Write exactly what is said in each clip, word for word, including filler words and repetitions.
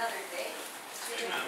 another day. Amen.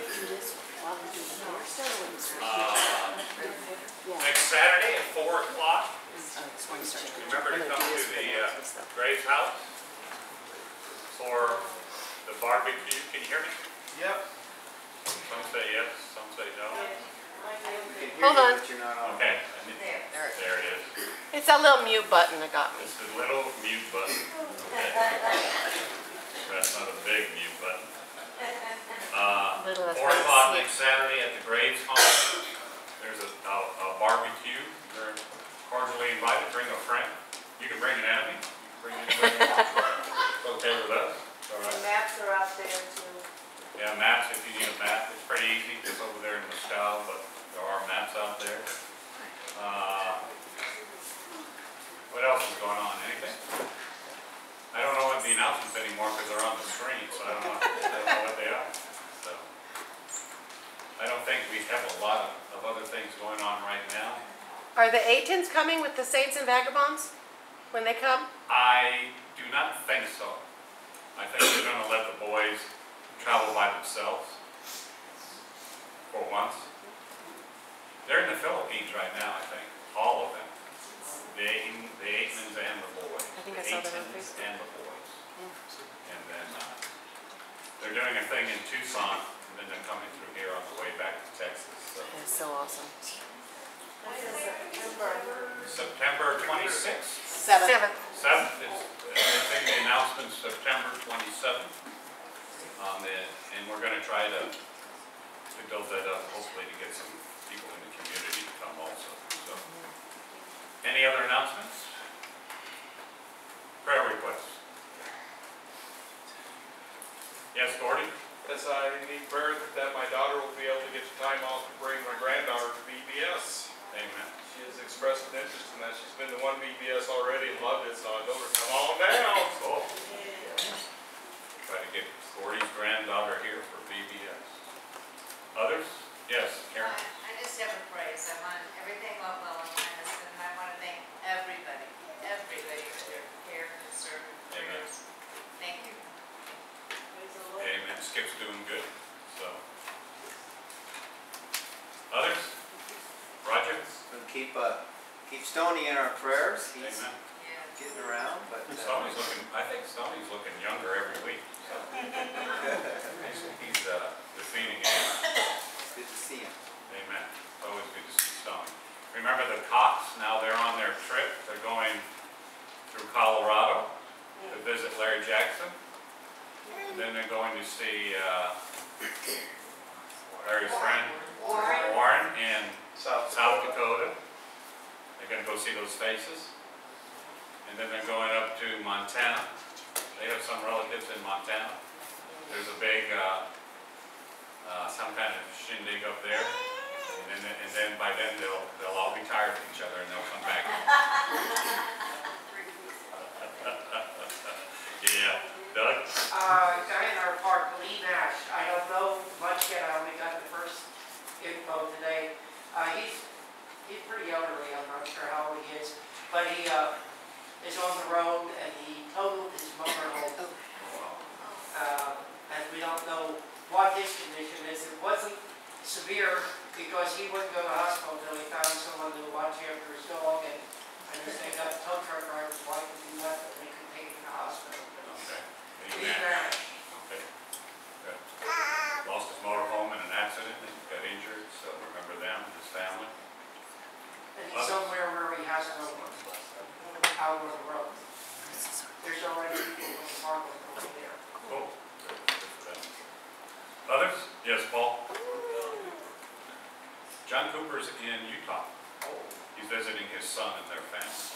Uh, next Saturday at four o'clock. Remember to come to the uh, Graves house for the barbecue. Can you hear me? Yep. Some say yes, some say no. Hold on. Okay. There. There it is. It's that little mute button that got me. It's the little mute button. Okay. That's not a big mute button. Uh, Little, that's four why I o'clock see it. next Saturday at the Graves home. There's a, a, a barbecue. You're cordially invited. Bring a friend. You can bring an enemy. You can bring anybody. It's okay with us. All right. The maps are out there too. Yeah, maps if you need a map. It's pretty easy. It's over there in the scow, but there are maps out there. Uh, what else is going on? Anything? I don't know what the announcements anymore because they're on the screen, so I don't know, I don't know what they are. So I don't think we have a lot of, of other things going on right now. Are the Aitons coming with the Saints and Vagabonds when they come? I do not think so. I think they're going to let the boys travel by themselves for once. They're in the Philippines right now, I think. All of them. The Aiton, the Aitons and the boys. I think the I saw that on Aitons Facebook. and the boys. And then uh, they're doing a thing in Tucson, and then they're coming through here on the way back to Texas. So. That's so awesome. September twenty-sixth. Seventh. Seventh. Seventh is, I think the announcement September twenty-seventh. Um, and, and we're going to try to, to build that up, hopefully to get some people in the community to come also. So, any other announcements? Prayer requests? Yes, Gordy? Yes, I need prayer that my daughter will be able to get the time off to bring my granddaughter to V B S. Amen. She has expressed an interest in that. She's been to one V B S already and loved it, so I told her, come on down. Cool. Try to get Gordy's granddaughter here for V B S. Others? Yes, Karen? I just have a praise. I want everything went well with my husband, and I want to thank everybody, everybody for their care and service. Amen. Thank you. Amen. Skip's doing good. So, others? Roger? We'll keep uh, keep Stoney in our prayers. He's Amen. Yes. getting around, but uh, Stoney's looking. I think Stoney's looking younger every week. So. he's he's uh, defeating it. it's good to see him. Amen. It's always good to see Stoney. Remember the Cox? Now they're on their trip. They're going through Colorado to visit Larry Jackson. And then they're going to see uh, Larry's friend Warren. Warren in South South Dakota. They're going to go see those faces. And then they're going up to Montana. They have some relatives in Montana. There's a big, uh, uh, some kind of shindig up there. And then, and then by then they'll, they'll all be tired of each other and they'll come back. Yeah. Doug? Uh, Diana Park, Lee Nash. I don't know much yet. I only got the first info today. Uh, he's he's pretty elderly. I'm not sure how old he is, but he uh, is on the road and he totaled his motorhome. Uh, and we don't know what his condition is. It wasn't severe because he wouldn't go to the hospital until he found someone to watch after his dog, and and they got the tow truck driver's wife and he left and they could take him to the hospital. Okay. Lee Amen. Nash. Okay. Good. Lost his motorhome in an accident and got injured, so remember them, his family. And he's somewhere where he has no one out on the road. There's already people in the park over there. Cool. Good. Good for them. Others? Yes, Paul? John Cooper's in Utah. He's visiting his son and their family.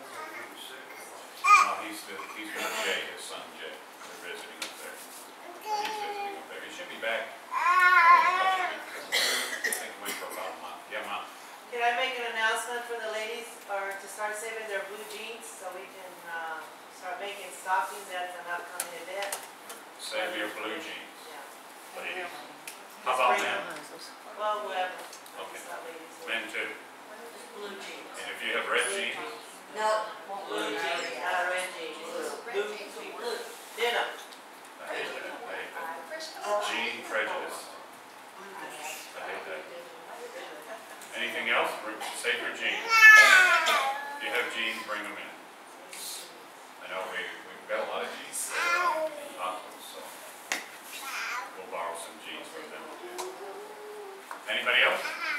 No, he's, the, he's with Jay, his son Jay. They're visiting up there. He's visiting up there. He should be back. I think we wait for about a month. Yeah, Mom. Can I make an announcement for the ladies, or to start saving their blue jeans so we can uh, start making stockings? That's an upcoming event. Save your blue jeans, Yeah. ladies. How about men? Well, whatever. Okay. It's not ladies. Men too. Blue jeans. And if you have red jeans, No. Blue jeans, not red jeans. Blue, blue, blue. Denim. I hate that. I hate that. Jeans Anybody else?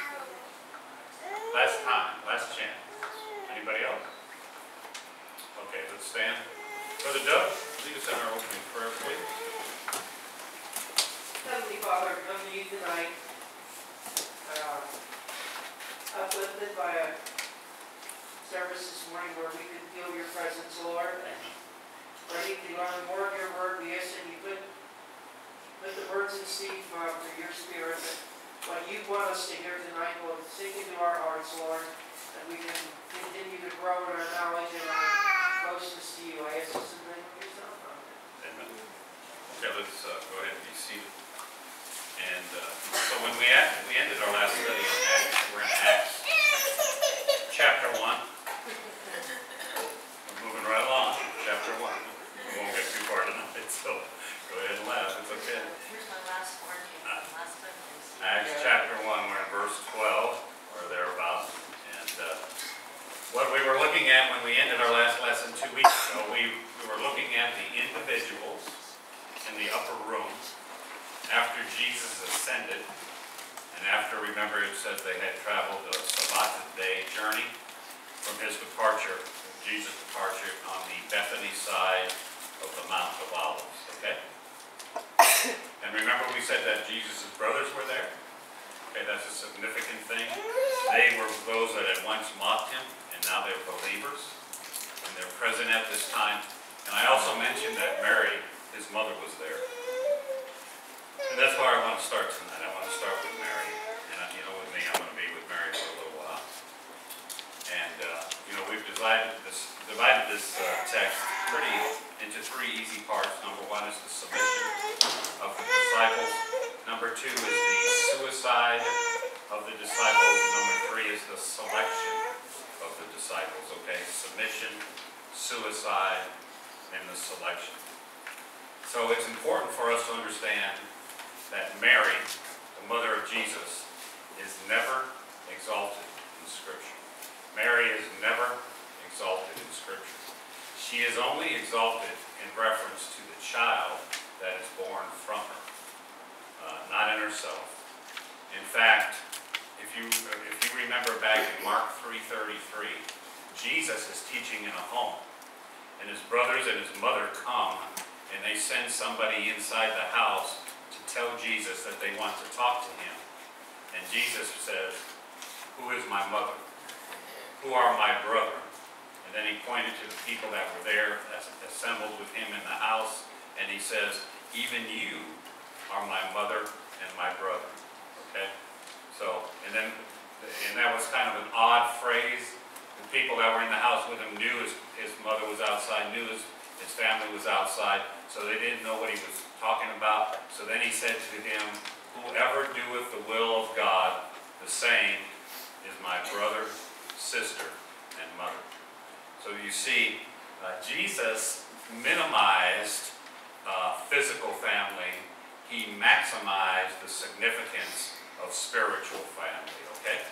Last time, last chance. Anybody else? Okay, let's stand. Brother Doug, lead us in our opening prayer, please. Heavenly Father, come to you tonight, uh, uplifted by a service this morning where we could feel your presence, Lord, and ready to learn more of your word. We ask that you put, put the words in Steve uh, for your spirit, that what you want us to hear tonight will sink into our hearts, Lord, that we can continue to grow in our knowledge and our closeness to you. I ask this in the name of your Son. Amen. Okay, let's uh, go ahead and be seated. And uh, so when we, at, we ended our last study on Acts, we're in Acts chapter one. We're moving right along, chapter one. We won't get too far tonight, so go ahead and laugh, it's okay. Here's my last word, last one is. Acts chapter one, we're in verse twelve, or thereabouts. And uh, what we were looking at when we ended our last lesson two weeks ago, we, we were looking at the individuals in the upper room after Jesus ascended, and after, remember, it says they had traveled a Sabbath day journey from his departure, Jesus' departure on the Bethany side of the Mount of Olives, okay? And remember we said that Jesus' brothers were there? Okay, that's a significant thing. They were those that had once mocked him, and now they're believers, and they're present at this time. And I also mentioned that Mary, his mother, was there. And that's where I want to start tonight. I want to start with Mary. And uh, you know, with me, I'm going to be with Mary for a little while. And uh, you know, we've divided this divided this uh, text pretty into three easy parts. Number one is the submission of the disciples. Number two is the suicide of the disciples. And number three is the selection of the disciples. Okay, submission, suicide, and the selection. So it's important for us to understand that Mary, the mother of Jesus, is never exalted in Scripture. Mary is never exalted in Scripture. She is only exalted in reference to the child that is born from her, uh, not in herself. In fact, if you if you remember back in Mark three thirty-three, Jesus is teaching in a home, and his brothers and his mother come, and they send somebody inside the house to tell Jesus that they want to talk to him. And Jesus says, "Who is my mother? Who are my brother?" And then he pointed to the people that were there, assembled with him in the house, and he says, "Even you are my mother and my brother." Okay? So, and then, and that was kind of an odd phrase. The people that were in the house with him knew his, his mother was outside, knew his, his family was outside, so they didn't know what he was talking about. So then he said to him, "Whoever doeth the will of God, the same is my brother, sister, and mother." So you see, uh, Jesus minimized uh, physical family. He maximized the significance of spiritual family, okay?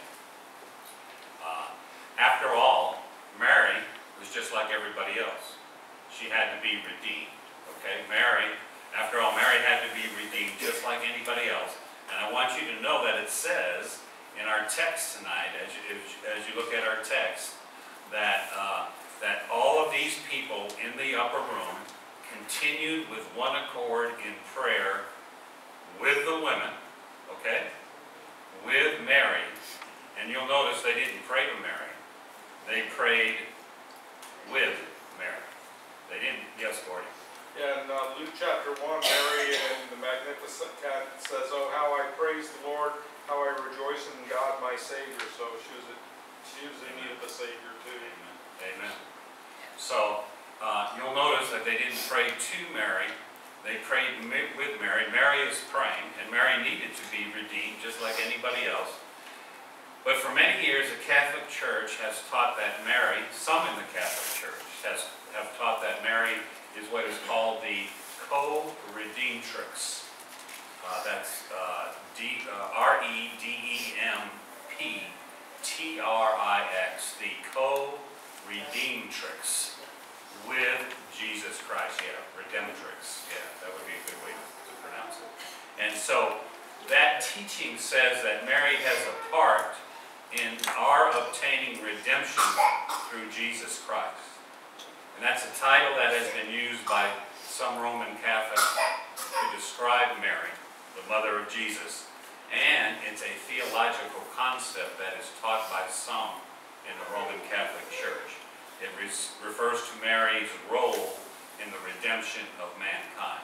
Uh, after all, Mary was just like everybody else. She had to be redeemed, okay? Mary, after all, Mary had to be redeemed just like anybody else. And I want you to know that it says in our text tonight, as you, as you look at our text, that, uh, that all of these people in the upper room continued with one accord in prayer with the women, okay? With Mary. And you'll notice they didn't pray to Mary. They prayed with Mary. They didn't, yes, Gordy? Yeah, in uh, Luke chapter one, Mary in the Magnificat says, "Oh, how I praise the Lord, how I rejoice in God my Savior." So she was, a, she was in need of a Savior too. Amen. Amen. So uh, you'll notice that they didn't pray to Mary. They prayed with Mary. Mary is praying, and Mary needed to be redeemed just like anybody else. But for many years, the Catholic Church has taught that Mary, some in the Catholic Church has have taught that Mary is what is called the co-redemptrix. Uh, that's uh, D, uh, R E D E M P T R I X, the co-redemptrix with Jesus Christ. Yeah, redemptrix. Yeah, that would be a good way to pronounce it. And so that that teaching says that Mary has a part in our obtaining redemption through Jesus Christ. And that's a title that has been used by some Roman Catholics to describe Mary, the mother of Jesus. And it's a theological concept that is taught by some in the Roman Catholic Church. It refers to Mary's role in the redemption of mankind.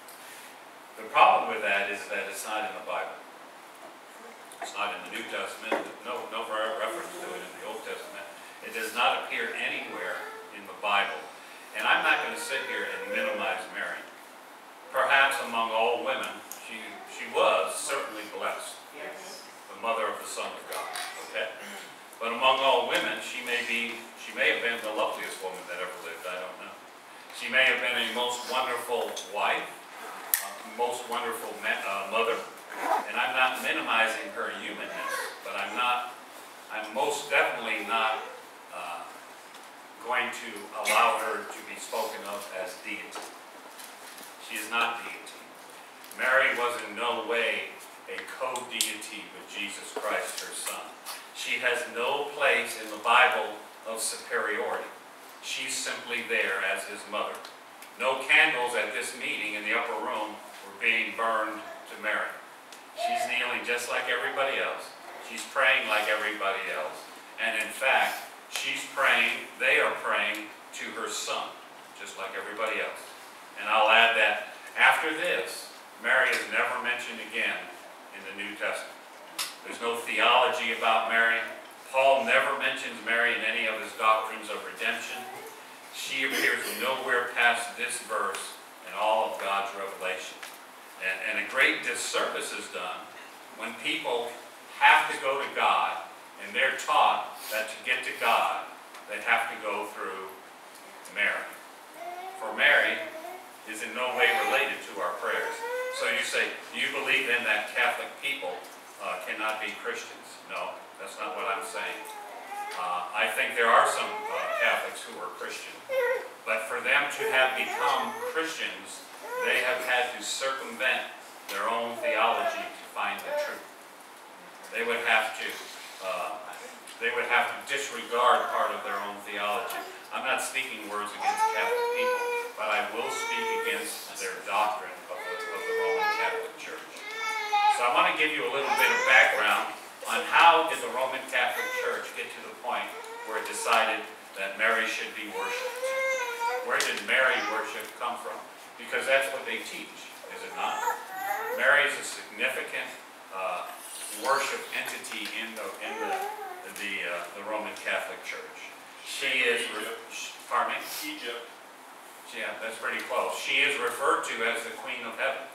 The problem with that is that it's not in the Bible. It's not in the New Testament. No, no reference to it in the Old Testament. It does not appear anywhere in the Bible. And I'm not going to sit here and minimize Mary. Perhaps among all women, she, she was certainly blessed. Yes. The mother of the Son of God. Okay? But among all women, she may be, she may have been the loveliest woman that ever lived. I don't know. She may have been a most wonderful wife, a most wonderful uh, mother. And I'm not minimizing her humanness, but I'm not, I'm most definitely not uh, going to allow her to be spoken of as deity. She is not deity. Mary was in no way a co-deity with Jesus Christ, her Son. She has no place in the Bible of superiority. She's simply there as his mother. No candles at this meeting in the upper room were being burned to Mary. She's kneeling just like everybody else. She's praying like everybody else. And in fact, she's praying, they are praying to her Son, just like everybody else. And I'll add that after this, Mary is never mentioned again in the New Testament. There's no theology about Mary. Paul never mentions Mary in any of his doctrines of redemption. She appears nowhere past this verse in all of God's revelation. And, and a great disservice is done when people have to go to God and they're taught that to get to God, they have to go through Mary. For Mary is in no way related to our prayers. So you say, do you believe then that Catholic people uh, cannot be Christians? No, that's not what I'm saying. Uh, I think there are some uh, Catholics who are Christian. But for them to have become Christians, they have had to circumvent their own theology to find the truth. They would have to, uh, they would have to disregard part of their own theology. I'm not speaking words against Catholic people, but I will speak against their doctrine of the, of the Roman Catholic Church. So I want to give you a little bit of background on how did the Roman Catholic Church get to the point where it decided that Mary should be worshipped. Where did Mary worship come from? Because that's what they teach, is it not? Mary is a significant uh, worship entity in the in the the, uh, the Roman Catholic Church. She is, pardon me? Egypt. Yeah, that's pretty close. She is referred to as the Queen of Heaven,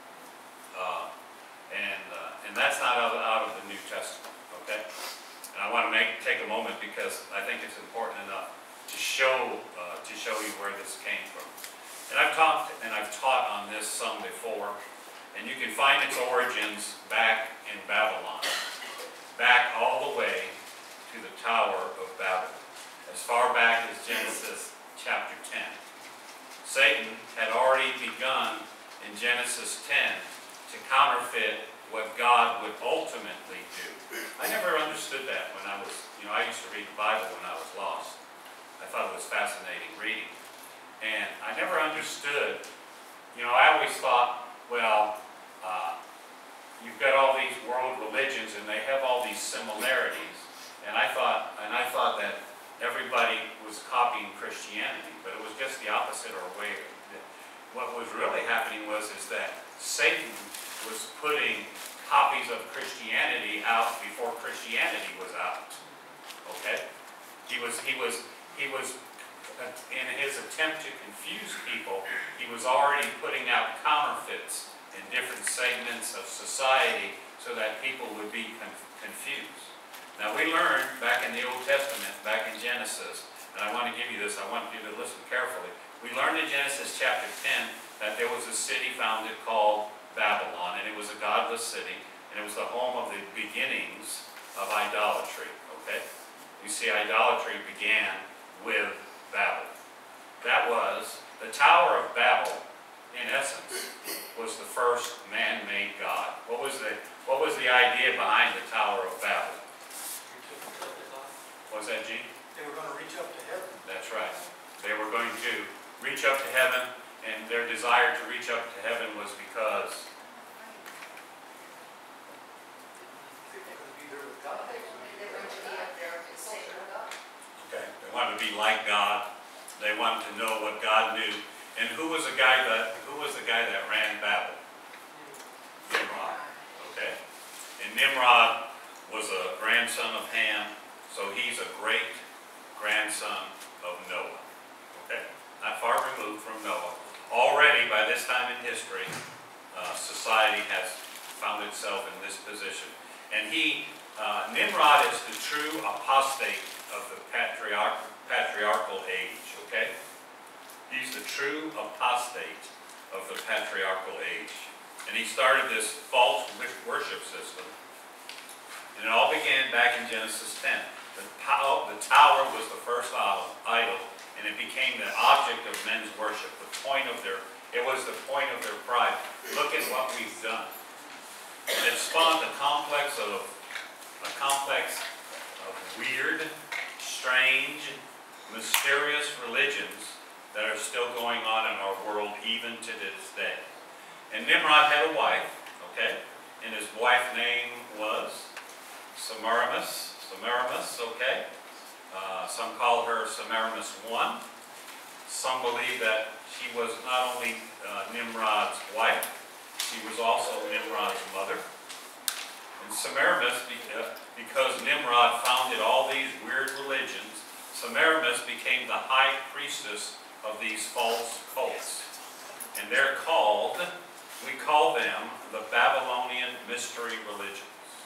uh, and uh, and that's not out of, out of the New Testament. Okay, and I want to make take a moment because I think it's important enough to show uh, to show you where this came from. And I've talked and I've taught on this some before, and you can find its origins back in Babylon, back all the way to the Tower of Babel, as far back as Genesis chapter ten. Satan had already begun in Genesis ten to counterfeit what God would ultimately do. I never understood that when I was, you know, I used to read the Bible when I was lost. I thought it was fascinating reading. And I never understood, you know, I always thought, well, uh, you've got all these world religions and they have all these similarities. And I thought, and I thought that everybody was copying Christianity, but it was just the opposite or way. What was really happening was is that Satan was putting copies of Christianity out before Christianity was out. Okay? He was, he was, he was, in his attempt to confuse people, he was already putting out counterfeits in different segments of society so that people would be conf confused. Now we learned back in the Old Testament, back in Genesis, and I want to give you this, I want you to listen carefully. We learned in Genesis chapter ten that there was a city founded called Babylon, and it was a godless city, and it was the home of the beginnings of idolatry, okay? You see, idolatry began with Babel. That was, the Tower of Babel, in essence, was the the first man-made god. What was the, what was the idea behind the Tower of Babel? What was that, Gene? They were gonna reach up to heaven. That's right. They were going to reach up to heaven, and their desire to reach up to heaven was because They wanted to be there with God. They were to be up there and say, God. okay, they wanted to be like God. They wanted to know what God knew. And who was the guy that who was the guy that ran Babel? Nimrod. Okay? And Nimrod was a grandson of Ham, so he's a great grandson of Noah. Okay? Not far removed from Noah. Already by this time in history, uh, society has found itself in this position. And he, uh, Nimrod is the true apostate of the patriarch, patriarchal age. Okay? He's the true apostate of the patriarchal age. And he started this false worship system. And it all began back in Genesis ten. The, pow, the tower was the first idol, and it became the object of men's worship. The point of their, it was the point of their pride. Look at what we've done. And it spawned a complex of, a complex of weird, strange, mysterious religions that are still going on in our world even to this day. And Nimrod had a wife, okay, and his wife's name was Semiramis, Semiramis, okay. Uh, some call her Semiramis one. Some believe that she was not only uh, Nimrod's wife, she was also Nimrod's mother. And Semiramis, because Nimrod founded all these weird religions, Semiramis became the high priestess of these false cults. And they're called, we call them the Babylonian mystery religions.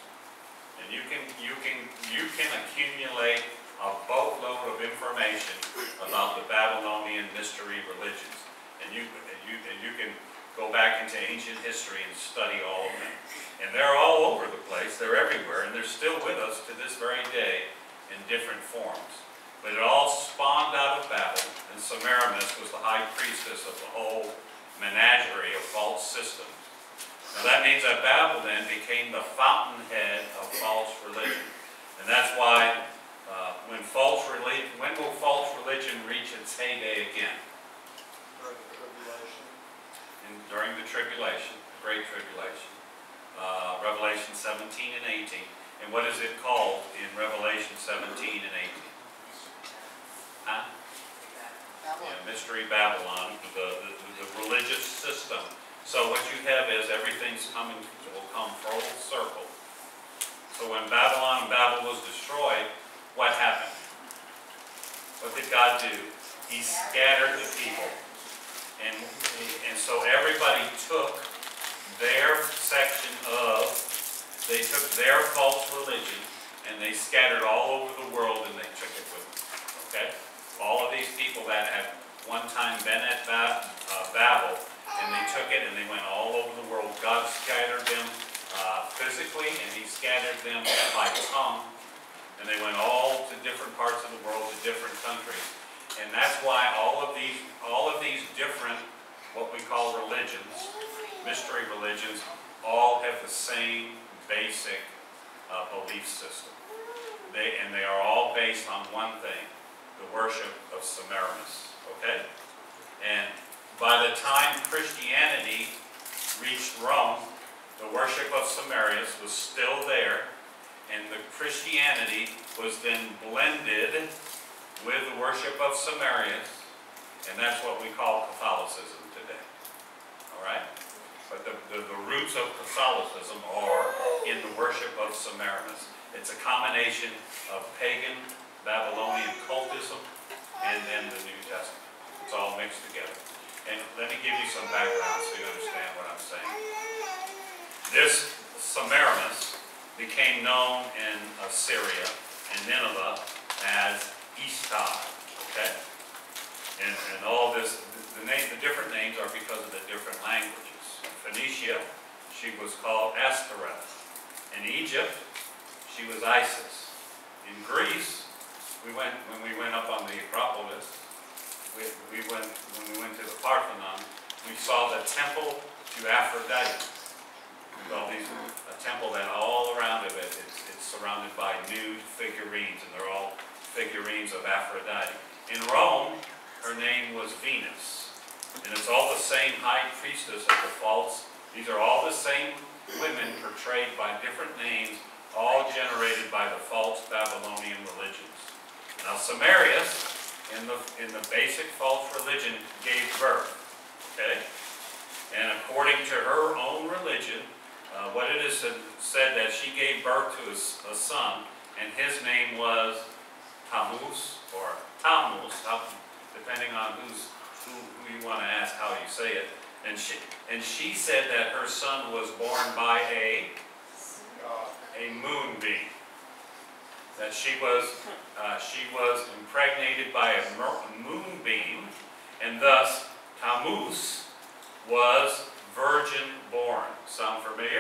And you can, you can, you can accumulate a boatload of information about the Babylonian mystery religions. And you, and you, and you can go back into ancient history and study all of them. And they're all over the place, they're everywhere, and they're still with us to this very day in different forms. But it all spawned out of Babel, and Semiramis was the high priestess of the whole menagerie of false systems. Now that means that Babel then became the fountainhead of false religion. And that's why uh, when false religion, when will false religion reach its heyday again? During the tribulation. In, during the tribulation, the Great Tribulation. Uh, Revelation seventeen and eighteen. And what is it called in Revelation seventeen and eighteen? Huh? Yeah, Mystery Babylon, the, the, the religious system. So what you have is everything's coming, will come full circle. So when Babylon and Babel was destroyed, what happened? What did God do? He scattered the people. And, and so everybody took their section of, they took their false religion and they scattered all over the world and they took it with them. Okay? All of these people that had one time been at Babel, and they took it and they went all over the world. God scattered them uh, physically, and He scattered them by tongue, and they went all to different parts of the world, to different countries. And that's why all of these, all of these different, what we call religions, mystery religions, all have the same basic uh, belief system. They and they are all based on one thing: the worship of Semiramis, okay? And by the time Christianity reached Rome, the worship of Semiramis was still there, and the Christianity was then blended with the worship of Semiramis, and that's what we call Catholicism today, all right? But the, the, the roots of Catholicism are in the worship of Semiramis. It's a combination of pagan Babylonian cultism and then the New Testament. It's all mixed together. And let me give you some background so you understand what I'm saying. This Semiramis became known in Assyria and Nineveh as Ishtar, okay? And, and all this, the, name, the different names are because of the different languages. In Phoenicia, she was called Ashtoreth. In Egypt, she was Isis. In Greece, we went, when we went up on the Acropolis, we, we went, when we went to the Parthenon, we saw the temple to Aphrodite. Well, these, a temple that all around of it, it's, it's surrounded by nude figurines, and they're all figurines of Aphrodite. In Rome, her name was Venus, and it's all the same high priestess of the false. These are all the same women portrayed by different names, all generated by the false Babylonian religions. Now, Samaria, in the, in the basic false religion, gave birth, okay? And according to her own religion, uh, what it is said that she gave birth to a, a son, and his name was Tammuz, or Tammuz, depending on who's, who, who you want to ask how you say it. And she, and she said that her son was born by a, a moonbeam. That she was, uh, she was impregnated by a moonbeam, and thus Tammuz was virgin born. Sound familiar?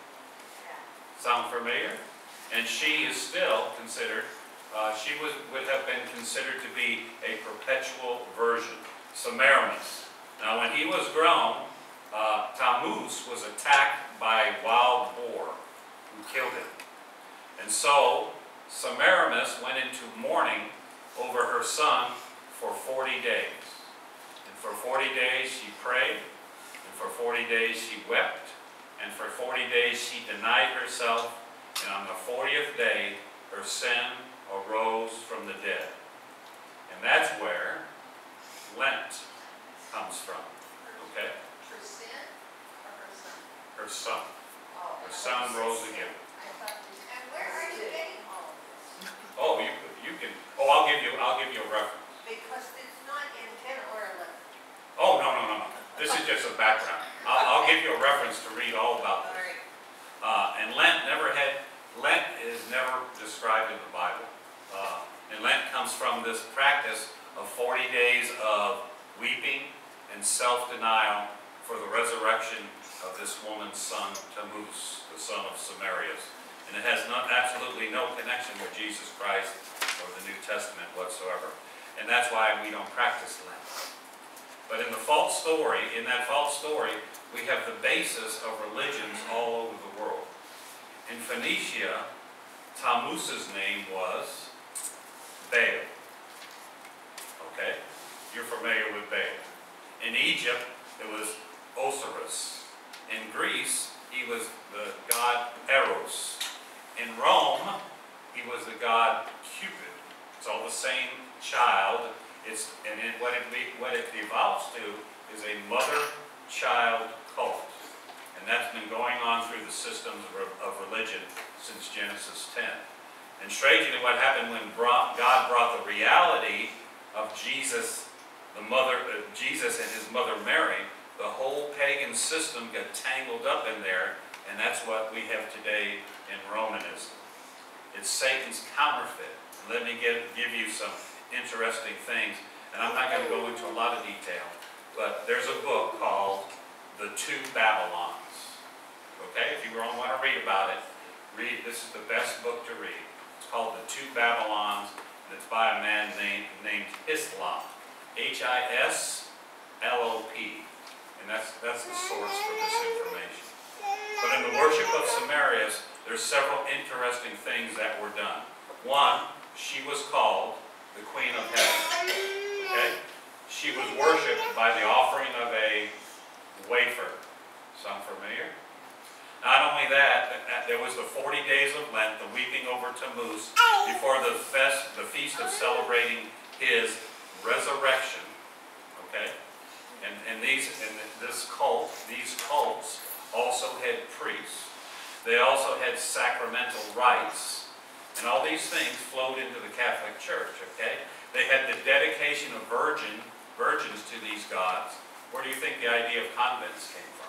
Sound familiar? And she is still considered, uh, she was, would have been considered to be a perpetual virgin. Semiramis. Now when he was grown, uh, Tammuz was attacked by a wild boar who killed him. And so Semiramis went into mourning over her son for forty days. And for forty days she prayed, and for forty days she wept, and for forty days she denied herself, and on the fortieth day her sin arose from the dead. And that's where Lent comes from, okay? Her sin or her son? Her son. Oh, Her son rose again. I thought you- And where are you getting all of this? Oh, you, you can, oh, I'll give you, I'll give you a reference. Because it's not in ten or eleven. Oh, no, no, no, no. This is just a background. I'll, I'll give you a reference to read all about All this. right. Uh, and Lent never had, Lent is never described in the Bible. Uh, and Lent comes from this practice of forty days of weeping and self-denial for the resurrection of this woman's son, Tammuz, the son of Semiramis. And it has not, absolutely no connection with Jesus Christ or the New Testament whatsoever. And that's why we don't practice Lent. But in the false story, in that false story, we have the basis of religions all over the world. In Phoenicia, Tammuz's name was Baal. Okay? You're familiar with Baal. In Egypt, it was Osiris. In Greece, he was the god Eros. In Rome, he was the god Cupid. It's all the same child. It's, and it, what, it, what it evolves to is a mother-child cult. And that's been going on through the systems of, of religion since Genesis ten. And strangely, what happened when brought, God brought the reality of Jesus, the mother, uh, Jesus and his mother Mary, the whole pagan system got tangled up in there, and that's what we have today in Romanism. It's Satan's counterfeit. Let me give, give you some interesting things, and I'm not going to go into a lot of detail, but there's a book called The Two Babylons. Okay, if you want to read about it, read, this is the best book to read. It's called The Two Babylons, and it's by a man named, named Hislop. H I S L O P. And that's, that's the source for this information. But in the worship of Semiramis, there's several interesting things that were done. One, she was called the Queen of Heaven. Okay? She was worshipped by the offering of a wafer. Sound familiar? Not only that, there was the forty days of Lent, the weeping over Tammuz, before the, fest, the feast of celebrating his resurrection. Okay? And, and these, and this cult, these cults also had priests. They also had sacramental rites. And all these things flowed into the Catholic Church, okay? They had the dedication of virgin, virgins to these gods. Where do you think the idea of convents came from?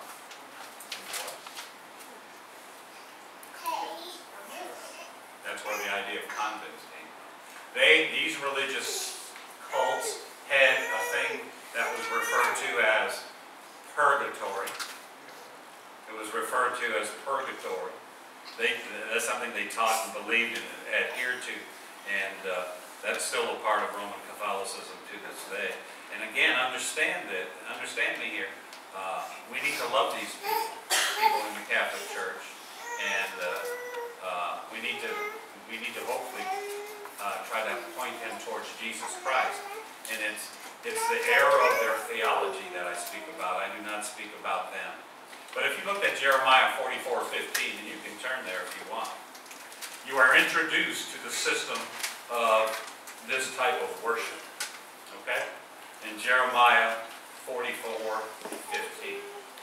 That's where the idea of convents came from. They, these religious cults had a thing that was referred to as purgatory. It was referred to as purgatory. They, that's something they taught and believed and adhered to, and uh, that's still a part of Roman Catholicism to this day. And again, understand that, understand me here, uh, we need to love these people, people in the Catholic Church, and uh, uh, we need to we need to hopefully uh, try to point them towards Jesus Christ. And it's it's the error of their theology that I speak about. I do not speak about them. But if you look at Jeremiah forty-four fifteen, and you can turn there if you want, you are introduced to the system of this type of worship. Okay? In Jeremiah forty-four fifteen.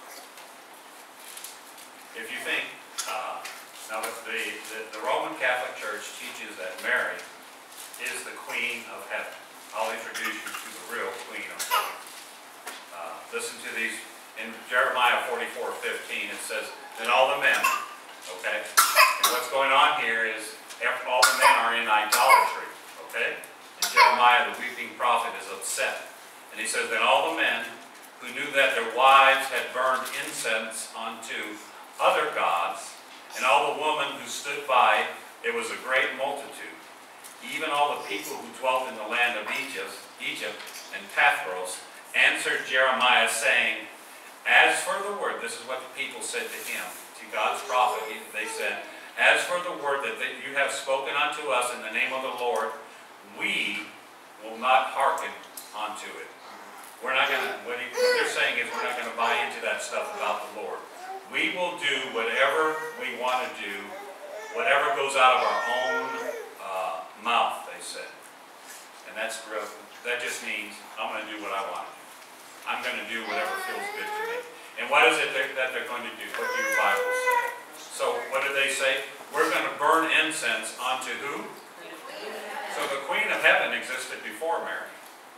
If you think, uh, now the, the, the Roman Catholic Church teaches that Mary is the Queen of Heaven. I'll introduce you to the real Queen of Heaven. Uh, listen to these. In Jeremiah forty-four fifteen, it says, then all the men, okay? And what's going on here is all the men are in idolatry, okay? And Jeremiah, the weeping prophet, is upset. And he says, then all the men who knew that their wives had burned incense unto other gods, and all the women who stood by, it was a great multitude, even all the people who dwelt in the land of Egypt, Egypt and Pathros, answered Jeremiah, saying, as for the word, this is what the people said to him, to God's prophet, they said, as for the word that you have spoken unto us in the name of the Lord, we will not hearken unto it. We're not going to, what they're saying is we're not going to buy into that stuff about the Lord. We will do whatever we want to do, whatever goes out of our own uh, mouth, they said. And that's real, that just means I'm going to do what I want to do. I'm going to do whatever feels good to me. And what is it that, that they're going to do? What do your Bible say? So what did they say? We're going to burn incense unto who? So the Queen of Heaven existed before Mary.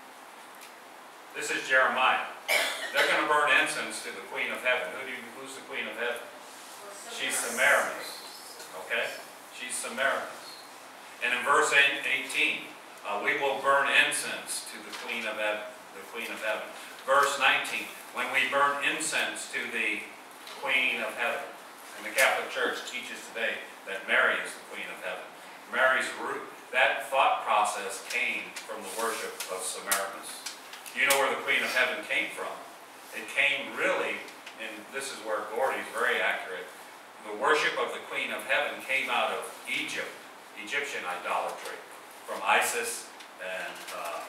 This is Jeremiah. They're going to burn incense to the Queen of Heaven. Who do you, who's the Queen of Heaven? She's Semiramis. Okay? She's Semiramis. And in verse eighteen, uh, we will burn incense to the Queen of Heaven. The Queen of Heaven. Verse nineteen, when we burn incense to the Queen of Heaven. And the Catholic Church teaches today that Mary is the Queen of Heaven. Mary's root, that thought process came from the worship of Semiramis. You know where the Queen of Heaven came from? It came really, and this is where Gordy's very accurate, the worship of the Queen of Heaven came out of Egypt, Egyptian idolatry, from Isis and uh,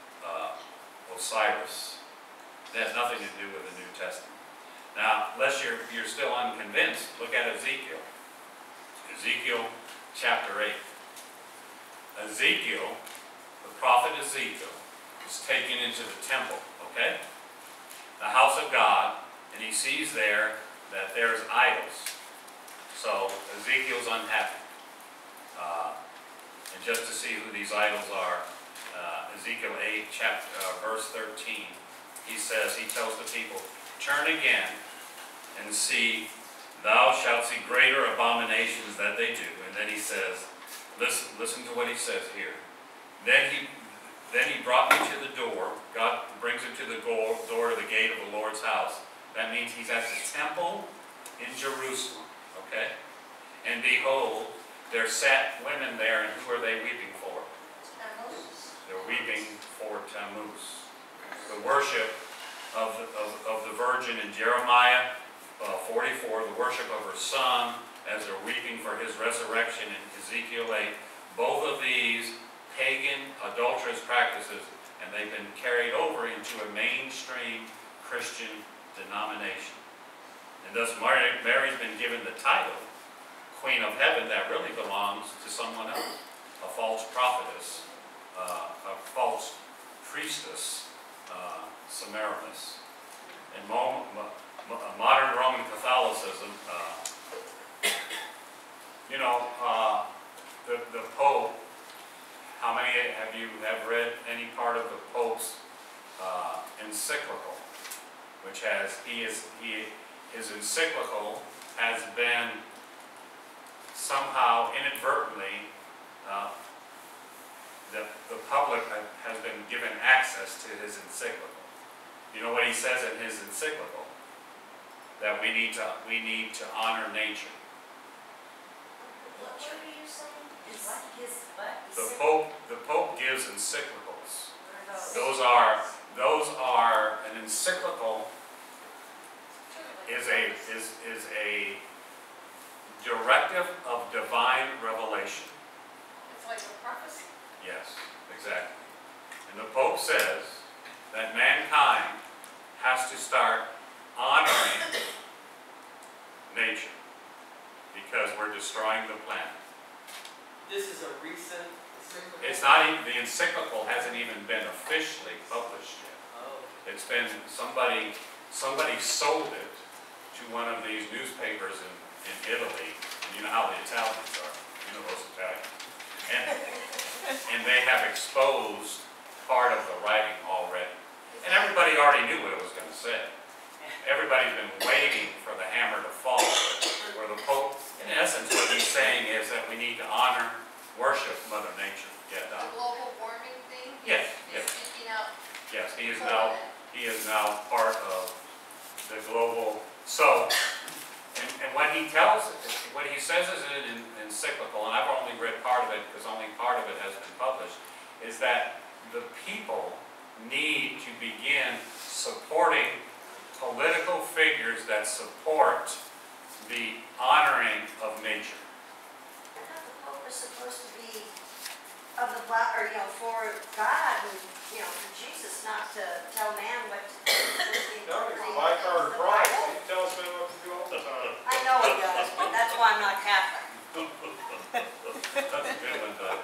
uh, Osiris. It has nothing to do with the New Testament. Now, unless you're, you're still unconvinced, look at Ezekiel. Ezekiel chapter eight. Ezekiel, the prophet Ezekiel, is taken into the temple, okay? The house of God, and he sees there that there's idols. So Ezekiel's unhappy. Uh, and just to see who these idols are, uh, Ezekiel eight, chapter, uh, verse thirteen, he says, he tells the people, turn again and see, thou shalt see greater abominations that they do. And then he says, listen, listen to what he says here. Then he, then he brought me to the door. God brings him to the door, door of the gate of the Lord's house. That means he's at the temple in Jerusalem, okay? And behold, there sat women there, and who are they weeping for? Tammuz. They're weeping for Tammuz. The worship of the, of, of the Virgin in Jeremiah uh, forty-four, the worship of her son as they're weeping for his resurrection in Ezekiel eight. Both of these pagan, adulterous practices, and they've been carried over into a mainstream Christian denomination. And thus Mary, Mary's been given the title, Queen of Heaven, that really belongs to someone else, a false prophetess, uh, a false priestess, uh, Semiramis. In mo mo modern Roman Catholicism, uh, you know, uh, the, the Pope, how many have you have read any part of the Pope's uh, encyclical, which has, he is, he, his encyclical has been somehow inadvertently, uh, the, the public has been given access to his encyclical. You know what he says in his encyclical? That we need to, we need to honor nature. What were you saying? His, his what? The Pope, the Pope gives encyclicals. What are those? Those are, those are an encyclical is a, is, is a directive of divine revelation. It's like a prophecy. Yes, exactly. And the Pope says that mankind has to start honoring nature because we're destroying the planet. This is a recent. It's not even, the encyclical hasn't even been officially published yet. Oh. It's been, somebody, somebody sold it to one of these newspapers in, in Italy. And you know how the Italians are, you know those Italians. And, and they have exposed part of the writing already. And everybody already knew what it was going to say. Everybody's been waiting for the hammer to fall. Where the Pope, in essence, what he's saying is that we need to honor, worship Mother Nature. Yeah, The Don. global warming thing? Yes, Is yes. speaking out. Yes, he is now, he is now part of the global, so, and, and what he tells, what he says is in an encyclical, and I've only read part of it because only part of it has been published, is that the people need to begin supporting political figures that support the honoring of nature. I thought the Pope was supposed to be of the, Bi- or, you know, for God, and, you know, for Jesus, not to tell man what to do. No, he's like our Christ, he tells me what to do all the time. I know he does, but that's why I'm not Catholic. That's a good one, Doug.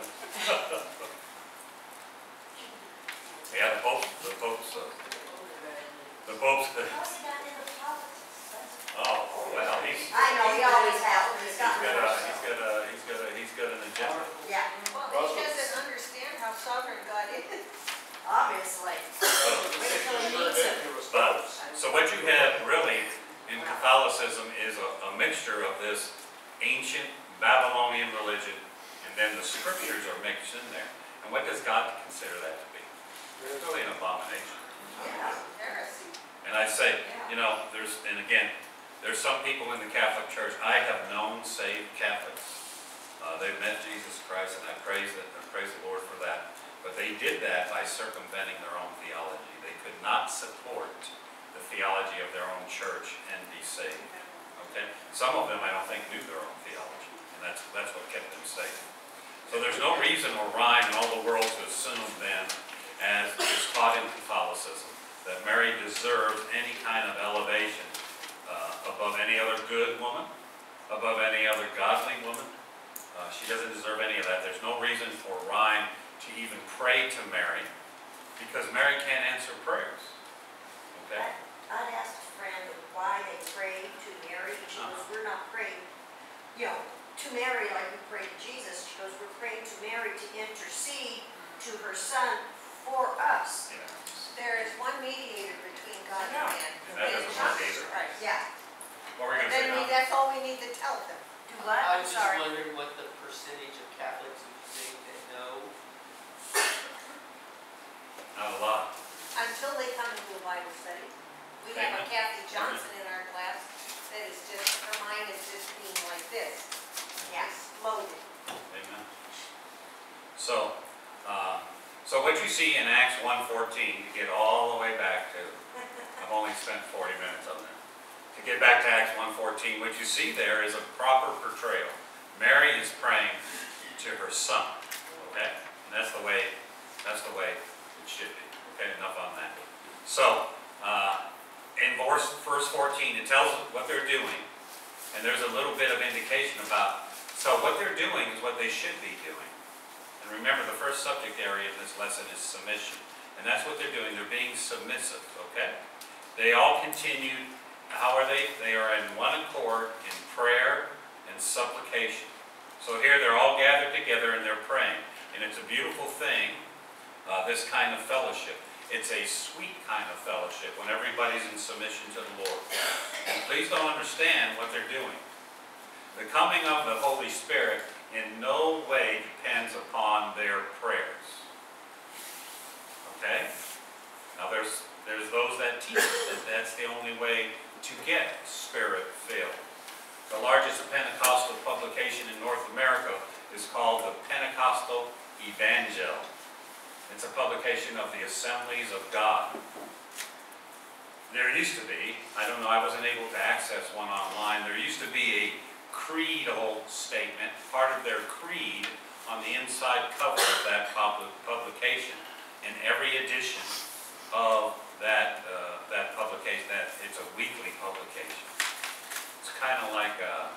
Yeah, the Pope, the Pope's, uh, the Pope's, How's he gotten into politics? That's- oh, well, he's, I know, he always has, but he's he's gotten got a, into he's got a, he's got a, he's got an agenda. Yeah, Well, Well, he doesn't understand how sovereign God is. obviously. So, Wait till he meets him. Ridiculous But, folks. so what you have really in Catholicism is a, a mixture of this ancient Babylonian religion, and then the scriptures are mixed in there. And what does God consider that to be? It's really an abomination. Yeah. Heresy. And I say, you know, there's, and again, there's some people in the Catholic Church, I have known saved Catholics. Uh, they've met Jesus Christ, and I praise it, I praise the Lord for that. But they did that by circumventing their own theology. They could not support the theology of their own church and be saved. Okay? Some of them, I don't think, knew their own theology, and that's that's what kept them safe. So there's no reason or rhyme in all the world to assume then, as is taught in Catholicism, that Mary deserves any kind of elevation uh, above any other good woman, above any other godly woman. Uh, she doesn't deserve any of that. There's no reason for rhyme to even pray to Mary, because Mary can't answer prayers. Okay? I'd asked a friend why they prayed to Mary, and she goes, we're not praying, you know, to Mary like we pray to Jesus. She goes, we're praying to Mary to intercede to her son for us. Yeah. There is one mediator between God and man. And that doesn't work either. Right. Yeah. What were we And going to say then we, now? that's all we need to tell them. Do what? I I'm was just sorry. wondering what the percentage of Catholics would you think that know? Not a lot. Until they come into a Bible study. We have a Kathy Johnson in our class that is just, her mind is just being like this. Yeah. Exploded. Amen. So, uh, so what you see in Acts one fourteen, to get all the way back to, I've only spent forty minutes on that. To get back to Acts one fourteen, what you see there is a proper portrayal. Mary is praying to her son, okay? And that's the way, that's the way it should be. Okay, enough on that. So, uh, in verse, verse fourteen, it tells what they're doing, and there's a little bit of indication about, so what they're doing is what they should be doing. And remember, the first subject area in this lesson is submission. And that's what they're doing, they're being submissive, okay? They all continued, how are they? They are in one accord in prayer and supplication. So here they're all gathered together and they're praying. And it's a beautiful thing, uh, this kind of fellowship. It's a sweet kind of fellowship when everybody's in submission to the Lord. And please don't understand what they're doing. The coming of the Holy Spirit in no way depends upon their prayers. Okay? Now there's, there's those that teach that that's the only way to get Spirit-filled. The largest Pentecostal publication in North America is called the Pentecostal Evangel. It's a publication of the Assemblies of God. there used to be, I don't know, I wasn't able to access one online, there used to be a creedal statement, part of their creed on the inside cover of that pub- publication. In every edition of that, uh, that publication, that it's a weekly publication. It's kind of like a,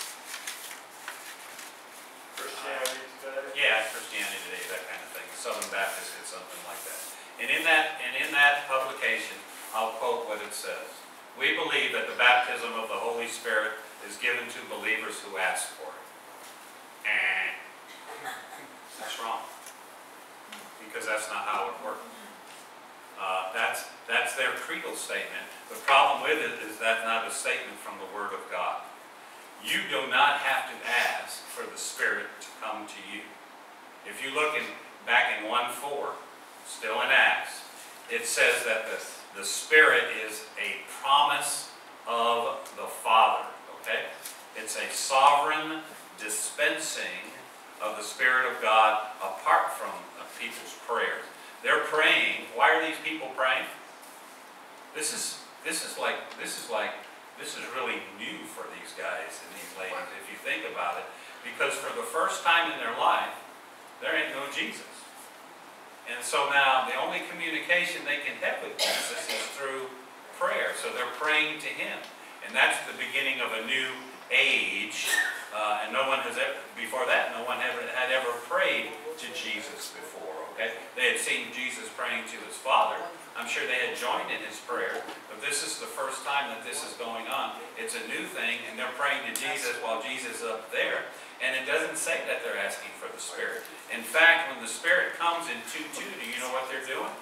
Christianity Today. yeah, Christianity Today, that kind of thing. Southern Baptist did something like that. And in that, and in that publication, I'll quote what it says. We believe that the baptism of the Holy Spirit is given to believers who ask for it. And that's wrong. Because that's not how it works. Uh, that's, that's their creedal statement. The problem with it is that's not a statement from the Word of God. You do not have to ask for the Spirit to come to you. If you look in, back in one four, still in Acts, it says that the, the Spirit is a promise of the Father, okay? It's a sovereign dispensing of the Spirit of God apart from people's prayers. They're praying. Why are these people praying? This is, this is like, this is like, this is really new for these guys and these ladies, if you think about it. Because for the first time in their life, there ain't no Jesus. And so now the only communication they can have with Jesus is through prayer. So they're praying to Him. And that's the beginning of a new age. Uh, and no one has ever, before that, no one ever, had ever prayed to Jesus before, okay? They had seen Jesus praying to His Father. I'm sure they had joined in His prayer, but this is the first time that this is going on. It's a new thing, and they're praying to Jesus while Jesus is up there. And it doesn't say that they're asking for the Spirit. In fact, when the Spirit comes in two two, do you know what they're doing?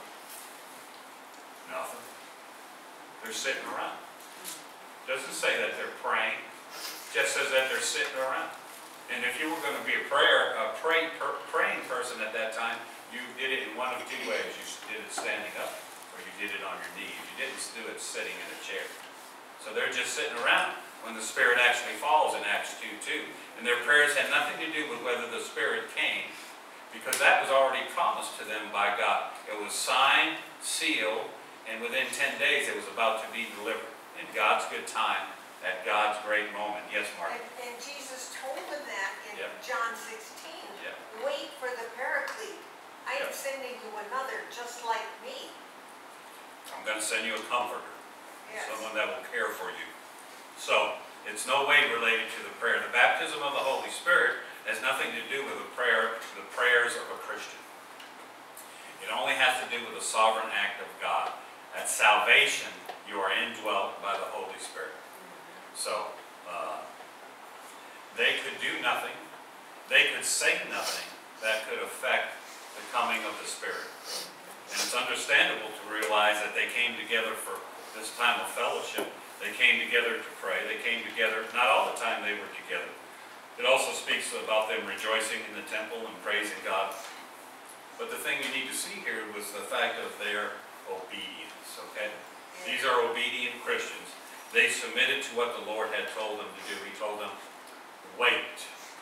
Nothing. They're sitting around. Doesn't say that they're praying. Just says that they're sitting around. And if you were going to be a prayer, a pray, per, praying person at that time, you did it in one of two ways. You did it standing up, or you did it on your knees. You didn't do it sitting in a chair. So they're just sitting around when the Spirit actually falls in Acts two two. And their prayers had nothing to do with whether the Spirit came, because that was already promised to them by God. It was signed, sealed, and within ten days it was about to be delivered in God's good time, at God's great moment. Yes, Mark? And, and Jesus told them that in Yep. John sixteen. Yep. Wait for the Paraclete. I am Yep. sending you another just like me. I'm going to send you a comforter, Yes. someone that will care for you. So, it's no way related to the prayer. The baptism of the Holy Spirit has nothing to do with the prayer, the prayers of a Christian. It only has to do with the sovereign act of God. At salvation, you are indwelt by the Holy Spirit. So, uh, they could do nothing, they could say nothing that could affect the coming of the Spirit. And it's understandable to realize that they came together for this time of fellowship. They came together to pray. They came together, not all the time they were together. It also speaks about them rejoicing in the temple and praising God. But the thing you need to see here was the fact of their obedience, okay? These are obedient Christians. They submitted to what the Lord had told them to do. He told them, wait,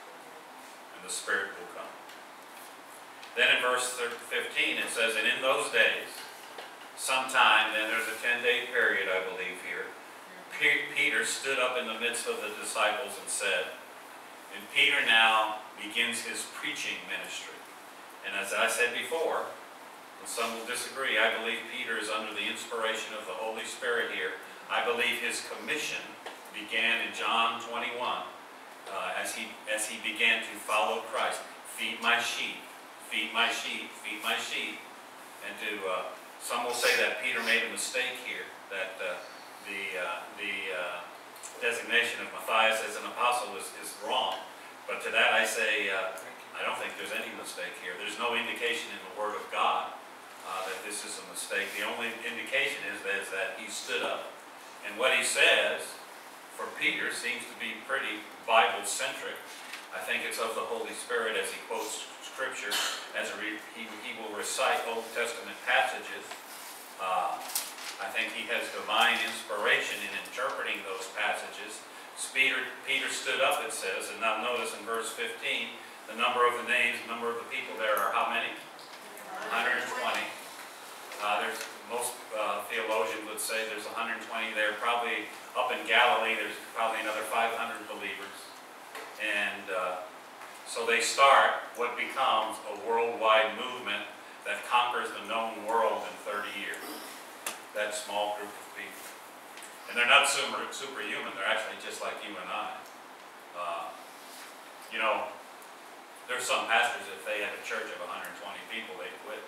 and the Spirit will come. Then in verse fifteen it says, and in those days, sometime, then there's a ten-day period, I believe here, Peter stood up in the midst of the disciples and said, and Peter now begins his preaching ministry. And as I said before, and some will disagree, I believe Peter is under the inspiration of the Holy Spirit here. I believe his commission began in John twenty-one uh, as he as he began to follow Christ. Feed my sheep, feed my sheep, feed my sheep. And to uh, some will say that Peter made a mistake here, that uh, the uh, the uh, designation of Matthias as an apostle is, is wrong. But to that I say, uh, I don't think there's any mistake here. There's no indication in the Word of God uh, that this is a mistake. The only indication is that, is that he stood up. And what he says, for Peter, seems to be pretty Bible-centric. I think it's of the Holy Spirit as he quotes Scripture, as a re he, he will recite Old Testament passages. Uh, I think he has divine inspiration in interpreting those passages. Peter, Peter stood up, it says, and now notice in verse fifteen, the number of the names, the number of the people there are how many? one hundred twenty. Uh, there's most uh, theologians would say there's one hundred twenty there. Probably up in Galilee, there's probably another five hundred believers. And uh, so they start what becomes a worldwide movement that conquers the known world in thirty years. That small group of people. And they're not super, superhuman, they're actually just like you and I. Uh, you know, there's some pastors, if they had a church of one hundred twenty people, they'd quit.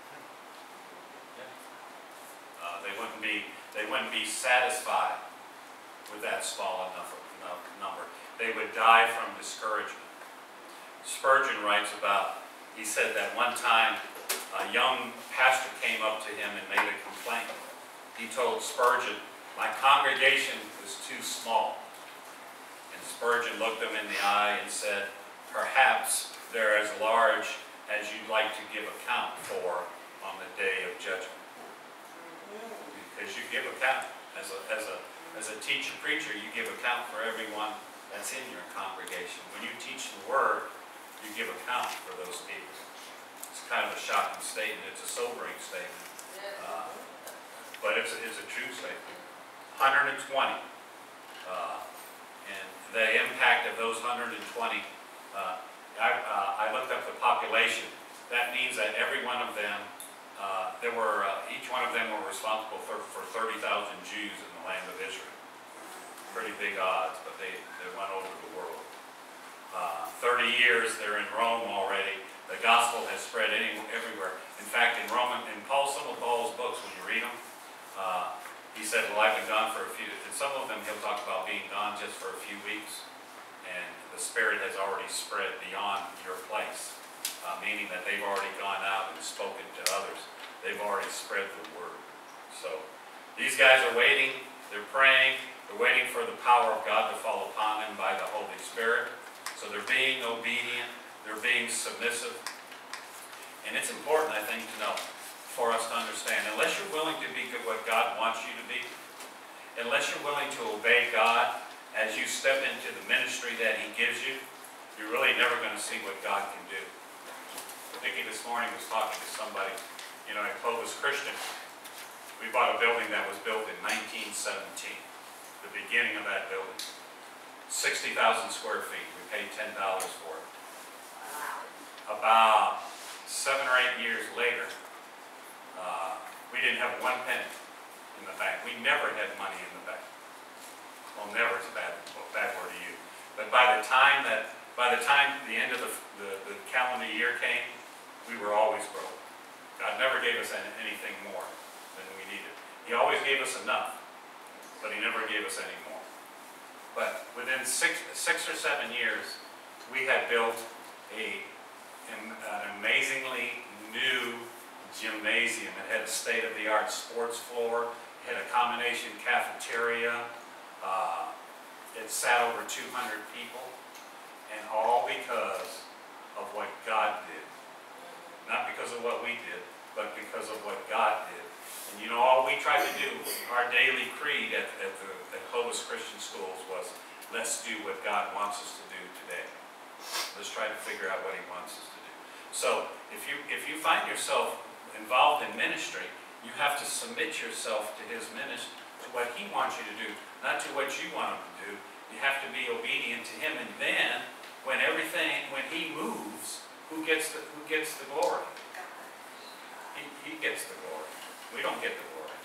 Uh, they wouldn't be, they wouldn't be satisfied with that small enough, enough number. They would die from discouragement. Spurgeon writes about, he said that one time a young pastor came up to him and made a complaint. He told Spurgeon, my congregation was too small. And Spurgeon looked him in the eye and said, perhaps they're as large as you'd like to give account for on the day of judgment. Because you give account. As a, as a, as a teacher, preacher, you give account for everyone that's in your congregation. When you teach the Word, you give account for those people. It's kind of a shocking statement. It's a sobering statement. Uh, but it's, it's a true statement. one hundred twenty. Uh, and the impact of those one hundred twenty, uh, I, uh, I looked up the population. That means that every one of them, uh, there were, uh, each one of them were responsible for, for thirty thousand Jews in the land of Israel. Pretty big odds, but they, they went over the world. Uh, thirty years, they're in Rome already. The gospel has spread any, everywhere. In fact, in Roman, in Paul, some of Paul's books, when you read them, uh, he said, well, I've been gone for a few, in some of them he'll talk about being gone just for a few weeks, and the Spirit has already spread beyond your place, uh, meaning that they've already gone out and spoken to others. They've already spread the word. So these guys are waiting, they're praying, they're waiting for the power of God to fall upon them by the Holy Spirit. So they're being obedient, they're being submissive. And it's important, I think, to know, for us to understand, unless you're willing to be what God wants you to be, unless you're willing to obey God as you step into the ministry that He gives you, you're really never going to see what God can do. Vicki this morning was talking to somebody, you know, at Clovis Christian. We bought a building that was built in nineteen seventeen, the beginning of that building. sixty thousand square feet. We paid ten dollars for it. About seven or eight years later, uh, we didn't have one penny in the bank. We never had money in the bank. Well, never is a bad, bad word to use. But by the time that, by the time the end of the, the, the calendar year came, we were always broke. God never gave us any, anything more than we needed. He always gave us enough, but He never gave us any more. But within six, six or seven years, we had built a, an, an amazingly new gymnasium. It had a state-of-the-art sports floor. It had a combination cafeteria. Uh, it sat over two hundred people. And all because of what God did. Not because of what we did, but because of what God did. And you know, all we tried to do, our daily creed at, at the at Clovis Christian Schools was, let's do what God wants us to do today. Let's try to figure out what He wants us to do. So, if you, if you find yourself involved in ministry, you have to submit yourself to His ministry, to what He wants you to do, not to what you want Him to do. You have to be obedient to Him, and then, when everything, when He moves, who gets the, who gets the glory? He, he gets the glory. We don't get the glory.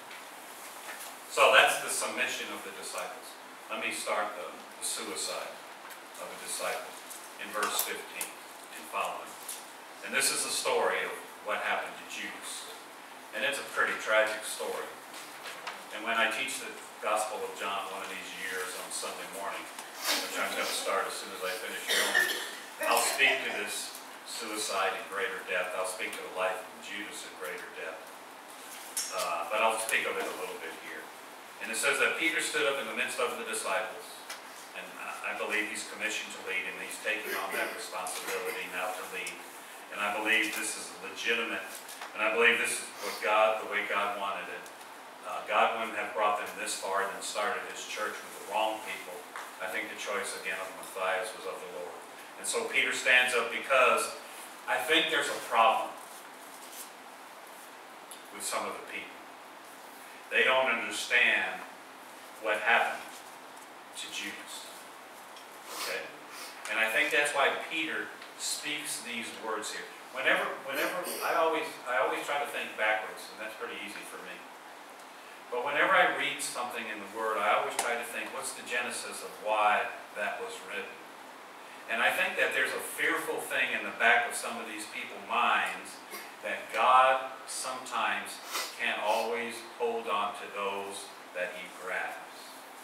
So that's the submission of the disciples. Let me start the, the suicide of a disciple in verse fifteen and following. And this is the story of what happened to Judas. And it's a pretty tragic story. And when I teach the Gospel of John one of these years on Sunday morning, which I'm going to start as soon as I finish filming, I'll speak to this suicide in greater depth. I'll speak to the life of Judas in greater depth. Uh, but I'll speak of it a little bit here. And it says that Peter stood up in the midst of the disciples, and I believe he's commissioned to lead, and he's taking on that responsibility now to lead. And I believe this is legitimate, and I believe this is what God, the way God wanted it. Uh, God wouldn't have brought them this far and then started His church with the wrong people. I think the choice again of Matthias was of the Lord. And so Peter stands up because I think there's a problem with some of the people. They don't understand what happened to Judas. Okay? And I think that's why Peter speaks these words here. Whenever, whenever, I always, I always try to think backwards, and that's pretty easy for me. But whenever I read something in the Word, I always try to think, what's the genesis of why that was written? And I think that there's a fearful thing in the back of some of these people's minds that God sometimes can't always hold on to those that He grabs.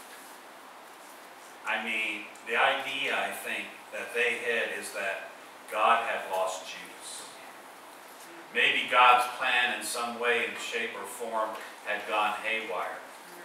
I mean, the idea, I think, that they had is that God had lost Judas. Maybe God's plan in some way, in shape or form, had gone haywire.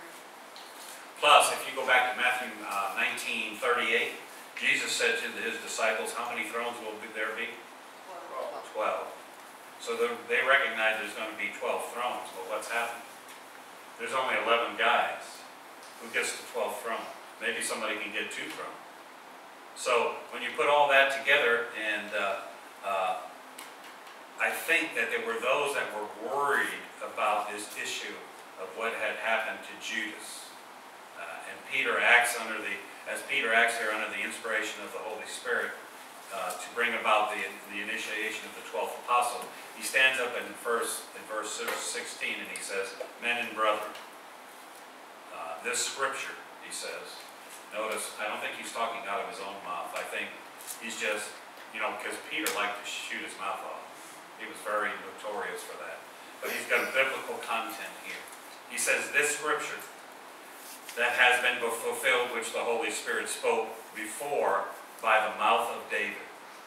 Plus, if you go back to Matthew uh, nineteen thirty-eight, Jesus said to his disciples, how many thrones will there be? Twelve. So they recognize there's going to be twelve thrones, but what's happened? There's only eleven guys. Who gets the twelfth throne? Maybe somebody can get two thrones. So when you put all that together, and uh, uh, I think that there were those that were worried about this issue of what had happened to Judas. Uh, and Peter acts under the, as Peter acts here under the inspiration of the Holy Spirit uh, to bring about the, the initiation of the twelfth apostle. He stands up in verse, in verse sixteen and he says, men and brethren, uh, this scripture, he says, notice, I don't think he's talking out of his own mouth. I think he's just, you know, because Peter liked to shoot his mouth off. He was very notorious for that. But he's got biblical content here. He says, this scripture that has been fulfilled, which the Holy Spirit spoke before by the mouth of David.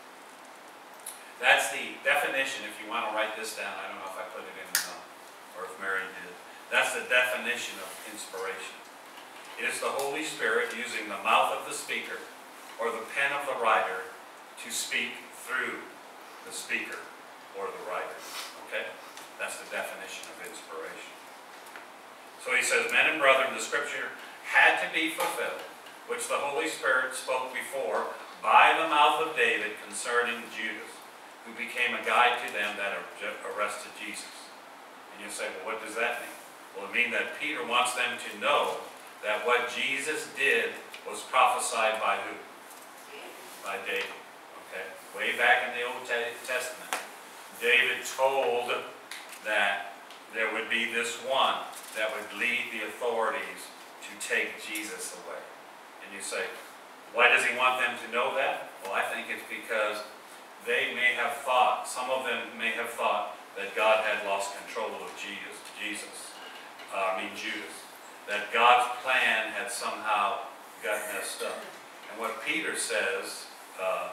That's the definition, if you want to write this down. I don't know if I put it in uh, or if Mary did. That's the definition of inspiration. It is the Holy Spirit using the mouth of the speaker or the pen of the writer to speak through the speaker or the writer. Okay? That's the definition of inspiration. So he says, men and brethren, the scripture had to be fulfilled, which the Holy Spirit spoke before by the mouth of David concerning Judas, who became a guide to them that arrested Jesus. And you say, well, what does that mean? Well, it means that Peter wants them to know that what Jesus did was prophesied by who? By David. Okay? Way back in the Old Testament, David told that there would be this one that would lead the authorities to take Jesus away. And you say, why does he want them to know that? Well, I think it's because they may have thought, some of them may have thought that God had lost control of Jesus, Jesus, uh, I mean Judas. That God's plan had somehow got messed up. And what Peter says, uh,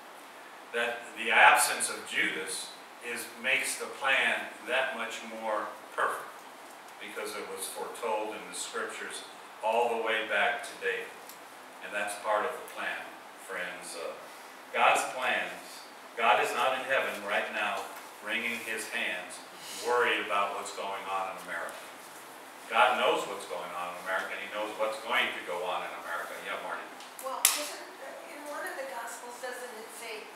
that the absence of Judas is makes the plan that much more perfect, because it was foretold in the scriptures all the way back to David. And that's part of the plan, friends. Uh, God's plans, God is not in heaven right now wringing his hands, worried about what's going on in America. God knows what's going on in America, and he knows what's going to go on in America. Yeah, Marty? Well, isn't, in one of the Gospels, doesn't it say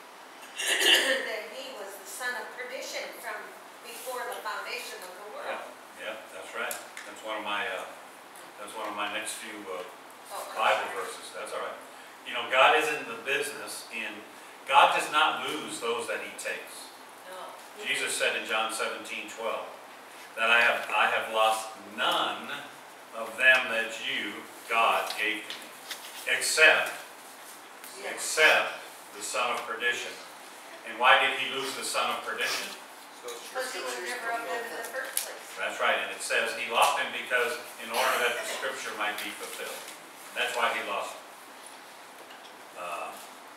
that he was the son of perdition from before the foundation of the world? Yeah, yeah, that's right. That's one of my, uh, that's one of my next few uh, Oh, Bible verses. That's all right. You know, God is in the business in, God does not lose those that he takes. No. Jesus said in John seventeen twelve, that I have, I have lost none of them that you, God, gave to me, except, Yes. except the son of perdition. And why did he lose the son of perdition? Because he was never of them in the first place. That's right, and it says he lost him because in order that the scripture might be fulfilled. That's why he lost him. Uh,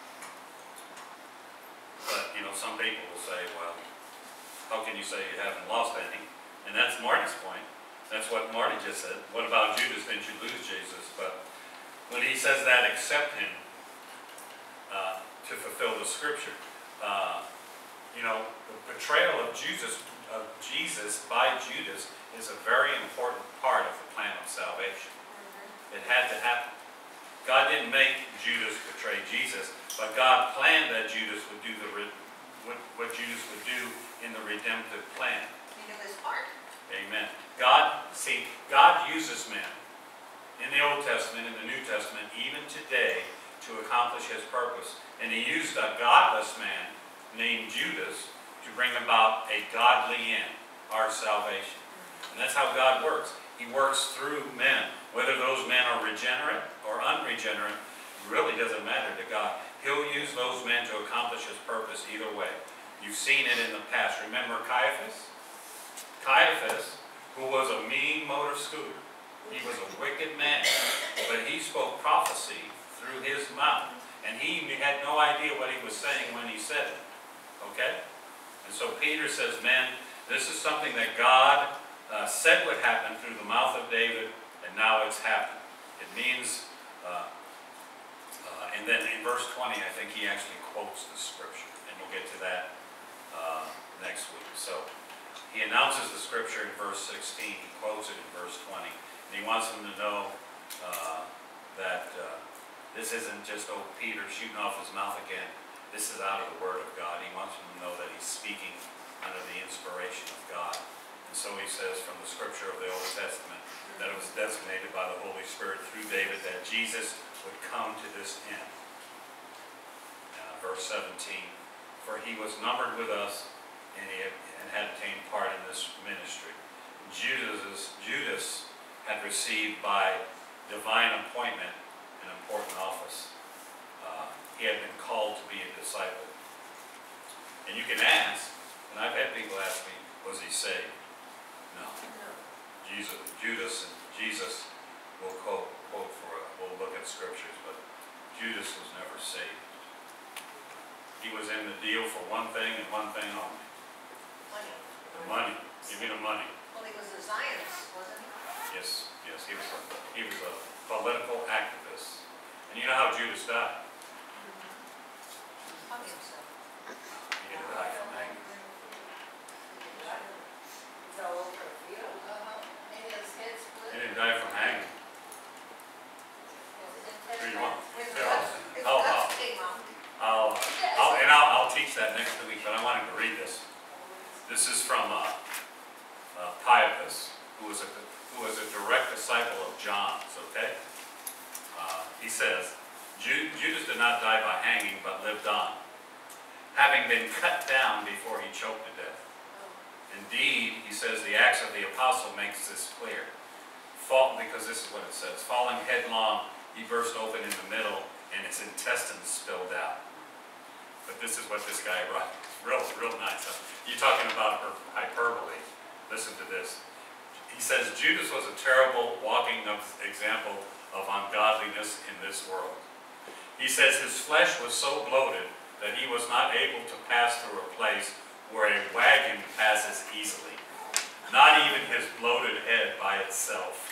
but, you know, some people will say, well, how can you say you haven't lost any? And that's Marty's point. That's what Marty just said. What about Judas? Didn't you lose Jesus? But when he says that, accept him uh, to fulfill the scripture. Uh, you know, the betrayal of Jesus, of Jesus by Judas is a very important part of the plan of salvation. It had to happen. God didn't make Judas betray Jesus, but God planned that Judas would do the what, what Judas would do in the redemptive plan. You know his part. Amen. God, see, God uses men in the Old Testament, in the New Testament, even today, to accomplish his purpose. And he used a godless man named Judas to bring about a godly end, our salvation. And that's how God works. He works through men. Whether those men are regenerate or unregenerate, really doesn't matter to God. He'll use those men to accomplish his purpose either way. You've seen it in the past. Remember Caiaphas? Caiaphas, who was a mean motor scooter. He was a wicked man, but he spoke prophecy through his mouth. And he had no idea what he was saying when he said it. Okay? And so Peter says, man, this is something that God uh, said would happen through the mouth of David, and now it's happened. It means, uh, uh, and then in verse twenty, I think he actually quotes the scripture, and we'll get to that uh, next week. So he announces the scripture in verse sixteen, he quotes it in verse twenty, and he wants them to know uh, that uh, this isn't just old Peter shooting off his mouth again. This is out of the Word of God. He wants them to know that he's speaking under the inspiration of God. And so he says from the scripture of the Old Testament that it was designated by the Holy Spirit through David that Jesus would come to this end. Uh, verse seventeen, for he was numbered with us and he had, and had obtained part in this ministry. Judas, Judas had received by divine appointment an important office. Uh, he had been called to be a disciple. And you can ask, and I've had people ask me, was he saved? No. Jesus, Judas and Jesus will quote, quote for it. We'll look at scriptures, but Judas was never saved. He was in the deal for one thing and one thing only. Money. The money. Give me the money. Well, he was a Zionist, wasn't he? Yes, yes, he was a, he was a political activist. And you know how Judas died? Hung himself. He didn't die from hanging. Fell over a field. Uh-huh. Maybe his head split. He didn't die from hanging. Who you want? His Yeah, guts, his I'll- guts I'll- came out. I'll, I'll, and I'll, I'll teach that next week, but I wanted to read this. This is from uh, uh, Caiaphas, who was a who was a direct disciple of John's. Okay, uh, he says, Judas did not die by hanging, but lived on, having been cut down before he choked to death. Indeed, he says the Acts of the Apostle makes this clear. Fall, because this is what it says: falling headlong, he burst open in the middle, and his intestines spilled out. But this is what this guy wrote. Real, real nice. You're talking about hyperbole. Listen to this. He says, Judas was a terrible walking example of ungodliness in this world. He says his flesh was so bloated that he was not able to pass through a place where a wagon passes easily. Not even his bloated head by itself.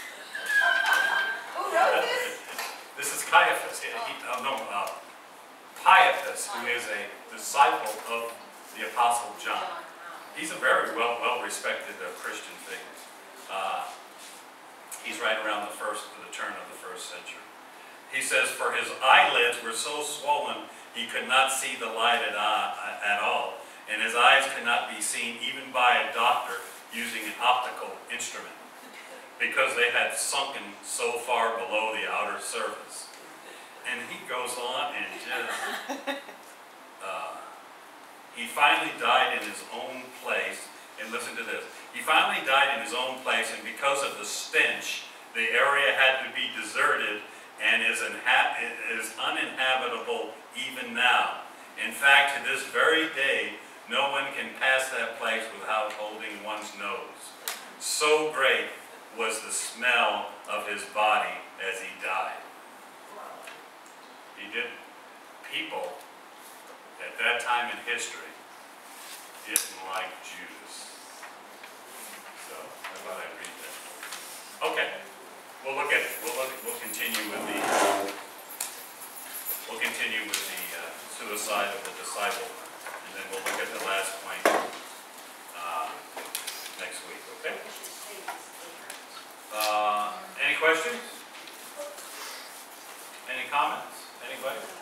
Who wrote this? This is Caiaphas. He, he, uh, no, uh, Caiaphas, who is a disciple of the Apostle John. He's a very well, well-respected uh, Christian figure. Uh, he's right around the first, the turn of the first century. He says, for his eyelids were so swollen he could not see the light at, uh, at all, and his eyes could not be seen even by a doctor using an optical instrument, because they had sunken so far below the outer surface. And he goes on and just, uh, he finally died in his own place, and listen to this, he finally died in his own place, and because of the stench, the area had to be deserted and is, is uninhabitable even now. In fact, to this very day, no one can pass that place without holding one's nose. So great was the smell of his body as he died. He did. People at that time in history didn't like Judas. So I thought I'd read that. Okay, we'll look at we'll look we'll continue with the we'll continue with the uh, suicide of the disciple, and then we'll look at the last point uh, next week. Okay. Uh, any questions? Any comments? Anybody?